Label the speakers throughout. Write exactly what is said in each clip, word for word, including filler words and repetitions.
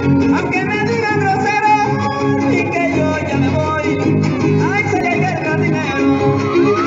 Speaker 1: Aunque me digan grosero y que yo ya me voy, ay, se le llega el jardinero.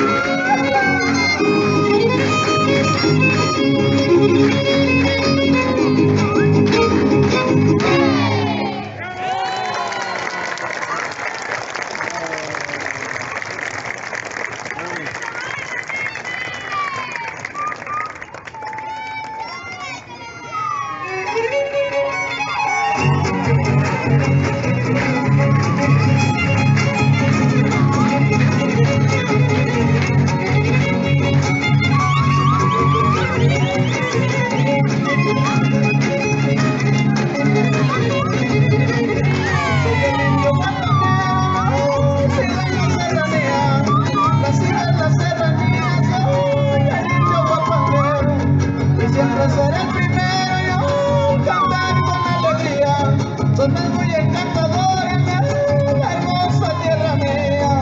Speaker 2: Siempre seré el primero, yo cantar con alegría. Soy muy encantador en la hermosa tierra mía.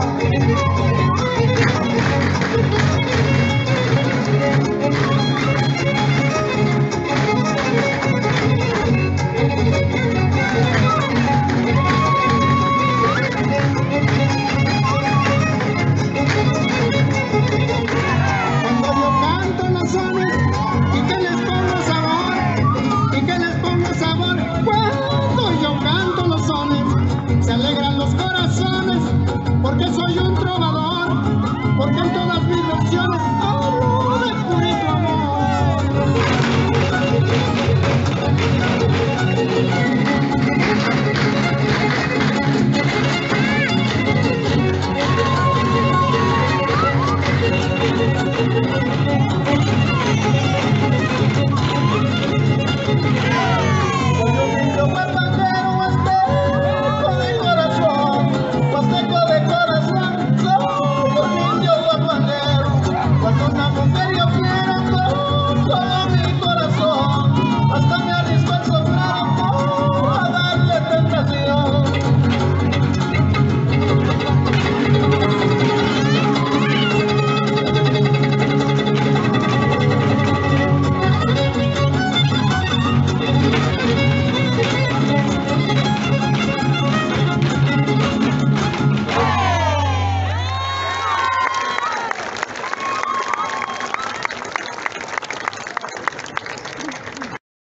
Speaker 2: Cuando yo canto los sones y que les pongo sabor, y que les pongo sabor, cuando yo canto los sones, se alegran los corazones, porque soy un trovador, porque